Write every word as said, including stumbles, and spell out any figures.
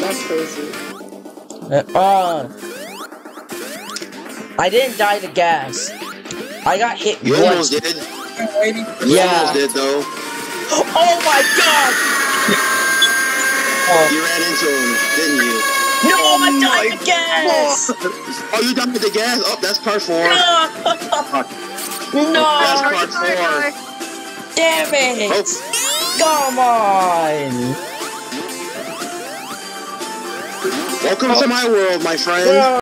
That's crazy. Uh, uh, I didn't die to gas. I got hit You once. almost did. You Yeah. almost did, though. Oh my god! Oh. You ran into him, didn't you? No, oh I died to gas! Oh, you died to the gas? Oh, that's part four. No! No! That's part four. Damn it! Oh. Come on! Welcome Oh. to my world, my friend. No.